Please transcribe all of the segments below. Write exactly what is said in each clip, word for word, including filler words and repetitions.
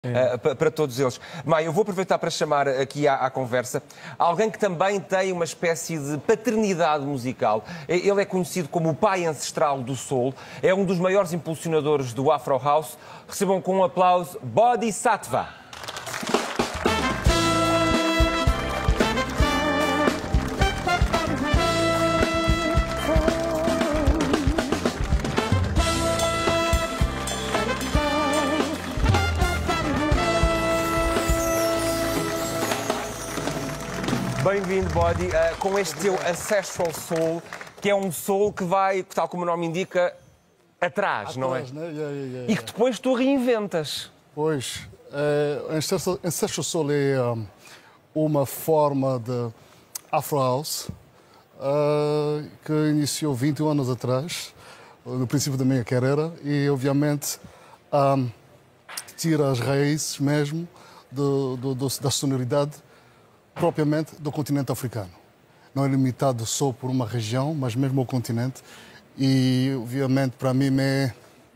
É. Uh, para todos eles. Maia, eu vou aproveitar para chamar aqui à, à conversa alguém que também tem uma espécie de paternidade musical. Ele é conhecido como o pai ancestral do soul, é um dos maiores impulsionadores do Afro House. Recebam com um aplauso Bodhisattva. Bem-vindo, Body, uh, com este teu Ancestral Soul, que é um soul que vai, tal como o nome indica, atrás, atrás não é? Né? Yeah, yeah, yeah. E que depois tu reinventas. Pois, uh, Ancestral, Ancestral Soul é um, uma forma de Afro House uh, que iniciou vinte e um anos atrás, no princípio da minha carreira, e obviamente um, tira as raízes mesmo do, do, do, da sonoridade propriamente do continente africano. Não é limitado só por uma região, mas mesmo ao continente. E, obviamente, para mim, é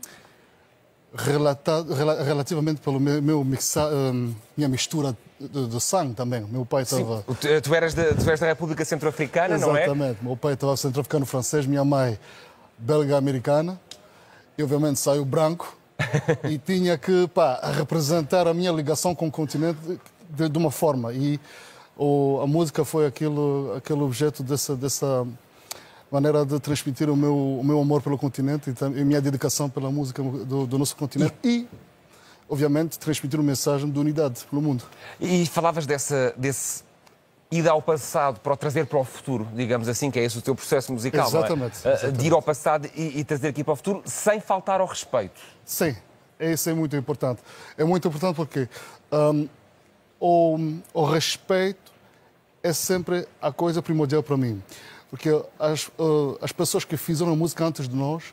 relatado, relativamente pelo meu, meu mixa, minha mistura de, de sangue também. Meu pai estava... Tu, tu, eras de, tu eras da República Centro-Africana, não é? Exatamente. Meu pai estava centro-africano-francês, minha mãe belga-americana. E, obviamente, saiu branco. E tinha que, pá, representar a minha ligação com o continente de, de uma forma. E O, a música foi aquilo, aquele objeto dessa, dessa maneira de transmitir o meu, o meu amor pelo continente e a minha dedicação pela música do, do nosso continente e, obviamente, transmitir uma mensagem de unidade pelo mundo. E falavas dessa, desse ida ao passado para o trazer para o futuro, digamos assim, que é esse o teu processo musical, exatamente, não é? exatamente. De ir ao passado e, e trazer aqui para o futuro sem faltar ao respeito. Sim, isso é muito importante. É muito importante porque um, o, o respeito é sempre a coisa primordial para mim. Porque as, uh, as pessoas que fizeram a música antes de nós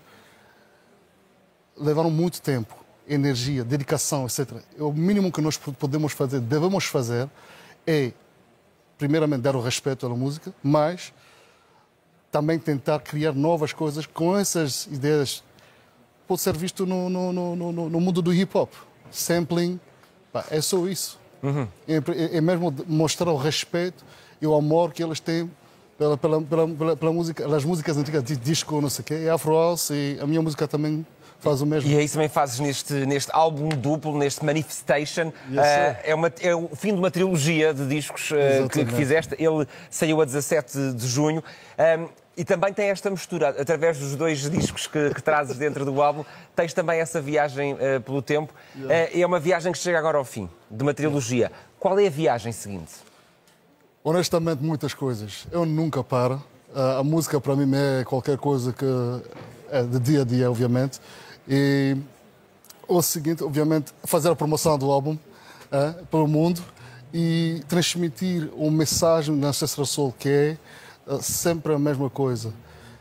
levaram muito tempo, energia, dedicação, etcétera. O mínimo que nós podemos fazer, devemos fazer, é, primeiramente, dar o respeito à música, mas também tentar criar novas coisas com essas ideias. Pode ser visto no, no, no, no, no mundo do hip-hop. Sampling, pá, é só isso. Uhum. É, é mesmo mostrar o respeito e o amor que eles têm pela, pela, pela, pela, pela música, pelas músicas antigas de disco, não sei o quê, é Afro House e a minha música também faz o mesmo. E é isso também fazes neste, neste álbum duplo, neste Manifestation. Yes, uh, é, uma, é o fim de uma trilogia de discos uh, que, que fizeste. Ele saiu a dezassete de junho. Um, E também tem esta mistura, através dos dois discos que, que trazes dentro do álbum, tens também essa viagem uh, pelo tempo. Yeah. Uh, é uma viagem que chega agora ao fim, de uma trilogia. Yeah. Qual é a viagem seguinte? Honestamente, muitas coisas. Eu nunca paro. Uh, a música, para mim, é qualquer coisa que é de dia a dia, obviamente. E o seguinte, obviamente, fazer a promoção do álbum uh, pelo mundo e transmitir uma mensagem na Ancestral Soul que é sempre a mesma coisa.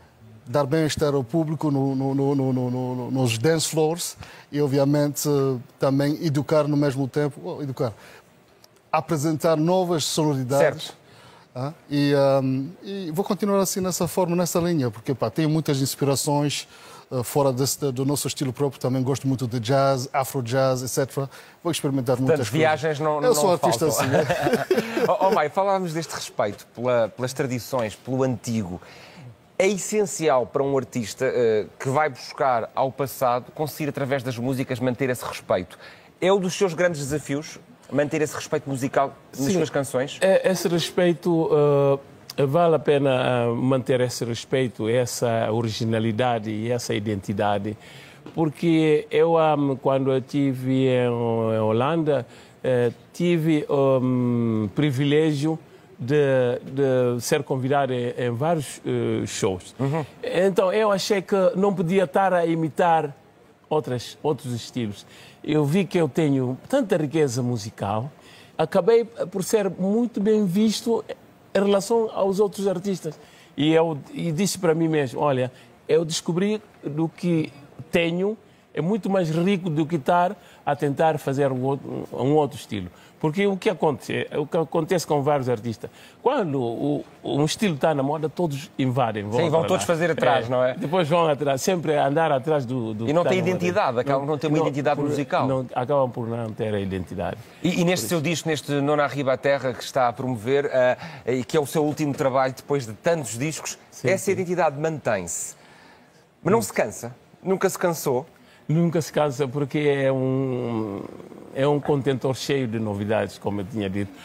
Dar bem-estar ao público no, no, no, no, no, nos dance floors e, obviamente, também educar no mesmo tempo. Oh, educar. Apresentar novas sonoridades. Certo. Ah, e, um, e vou continuar assim nessa forma, nessa linha, porque pá, tenho muitas inspirações uh, fora desse, do nosso estilo próprio. Também gosto muito de jazz, afro-jazz, etcétera. Vou experimentar Portanto, muitas viagens coisas. não, não Eu sou não artista faltam. assim. É? Oh, oh Maia, falávamos deste respeito pela, pelas tradições, pelo antigo. É essencial para um artista uh, que vai buscar ao passado conseguir, através das músicas, manter esse respeito. É um dos seus grandes desafios, manter esse respeito musical nas Sim, suas canções? Esse respeito, uh, vale a pena uh, manter esse respeito, essa originalidade e essa identidade, porque eu, um, quando eu estive em, em Holanda, uh, tive o um, privilégio de, de ser convidado em, em vários uh, shows. Uhum. Então eu achei que não podia estar a imitar outras, outros estilos. Eu vi que eu tenho tanta riqueza musical, acabei por ser muito bem visto em relação aos outros artistas. E eu e disse para mim mesmo, olha, eu descobri do que tenho, é muito mais rico do que estar a tentar fazer um outro, um outro estilo. Porque o que acontece, o que acontece com vários artistas, quando o, um estilo está na moda, todos invadem. Vão Sim, vão todos fazer atrás, é, não é? Depois vão atrás, sempre andar atrás do... do e não tem identidade, acabam por não ter uma não, identidade por, musical. Não, acabam por não ter a identidade. E, e neste seu disco, neste Nona Arriba à Terra, que está a promover, uh, e que é o seu último trabalho depois de tantos discos, sim, essa sim. identidade mantém-se. Mas não se cansa? Nunca se cansou? Nunca se cansa, porque é um, é um contentor cheio de novidades, como eu tinha dito.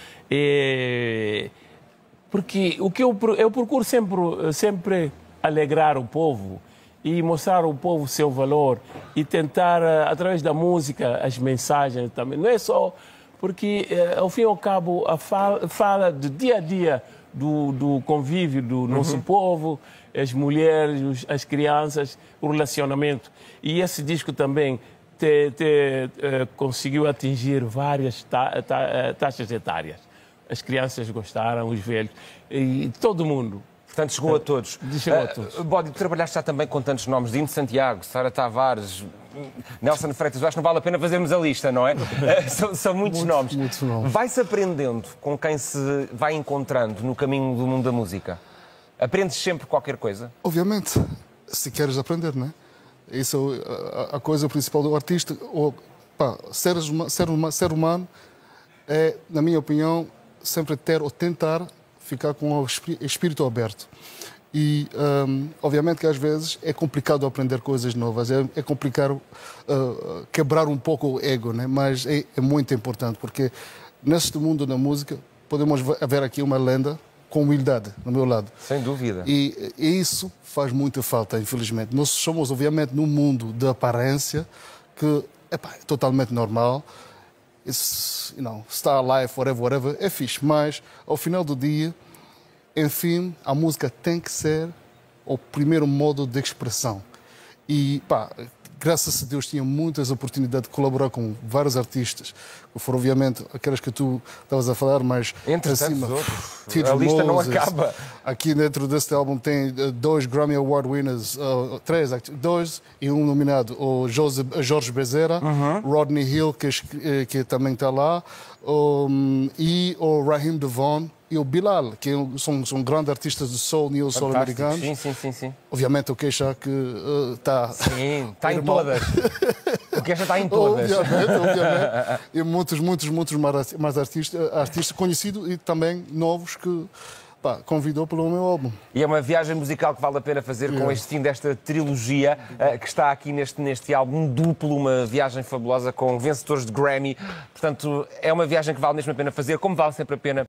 E, porque o que eu, eu procuro sempre, sempre alegrar o povo e mostrar ao povo o seu valor e tentar, através da música, as mensagens também. Não é só porque, ao fim e ao cabo, a fala, fala do dia a dia do, do convívio do nosso uhum. povo, as mulheres, as crianças, o relacionamento. E esse disco também te, te, uh, conseguiu atingir várias ta, ta, taxas etárias. As crianças gostaram, os velhos, e todo mundo. Portanto, chegou a todos. Chegou a todos. Uh, Bódio, trabalhaste já também com tantos nomes, Dino Santiago, Sara Tavares, Nelson Freitas, acho que não vale a pena fazermos a lista, não é? Uh, são, são muitos muito, nomes. Muito nomes. Vai-se aprendendo com quem se vai encontrando no caminho do mundo da música? Aprendes sempre qualquer coisa? Obviamente, se queres aprender, não é? Isso é a coisa principal do artista. Ou, pá, ser, ser, ser humano é, na minha opinião, sempre ter ou tentar ficar com o espírito aberto. E, um, obviamente, que às vezes é complicado aprender coisas novas, é, é complicado uh, quebrar um pouco o ego, né? Mas é, é muito importante, porque neste mundo da música podemos ver aqui uma lenda com humildade, no meu lado. Sem dúvida. E, e isso faz muita falta, infelizmente. Nós somos, obviamente, num mundo de aparência que epá, é totalmente normal. It's, you know, star life, whatever, whatever, é fixe. Mas, ao final do dia, enfim, a música tem que ser o primeiro modo de expressão. E, pá, graças a Deus, tinha muitas oportunidades de colaborar com vários artistas, que foram, obviamente, aquelas que tu estavas a falar, mas entre acima, tantos outros. Tito a lista Moses, não acaba. Aqui dentro deste álbum tem dois Grammy Award winners, uh, três, dois e um nominado, o José, Jorge Bezerra, uhum. Rodney Hill, que, que também está lá, um, e o Raheem DeVaughn, e o Bilal, que são, são grandes artistas de soul, neo soul americanos. Sim, sim, sim, sim. Obviamente o Queixa que está... Uh, sim, está em todas. O Queixa está em todas. Obviamente, obviamente. E muitos, muitos, muitos mais artistas, artistas conhecidos e também novos que pá, convidou pelo meu álbum. E é uma viagem musical que vale a pena fazer yeah. com este fim desta trilogia uh, que está aqui neste, neste álbum duplo, uma viagem fabulosa com vencedores de Grammy. Portanto, é uma viagem que vale mesmo a pena fazer, como vale sempre a pena